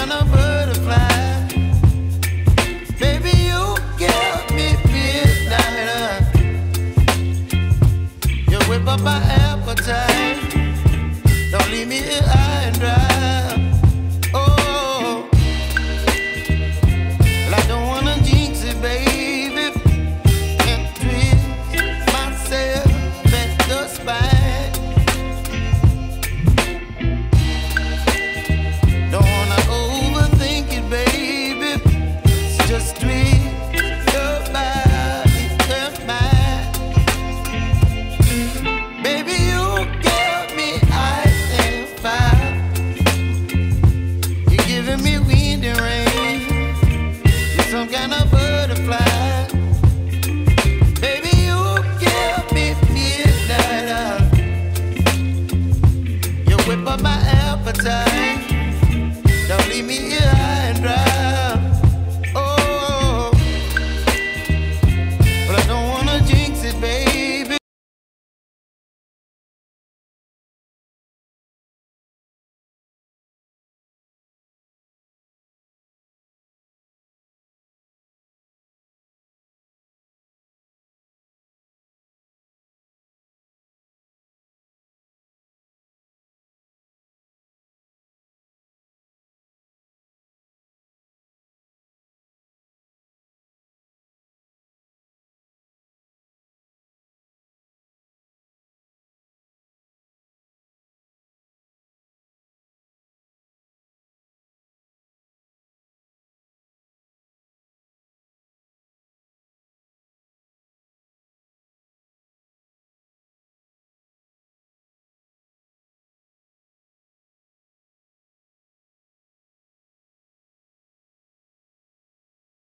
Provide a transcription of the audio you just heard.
kind of butterfly. Baby, you give me midnight. You whip up my appetite. Don't leave me here high and dry. Oh, well, I don't wanna jinx it, baby, and twist myself at the spine. Don't wanna overthink it, baby. It's just twist your body and mine. Baby, you give me ice and fire. You're giving me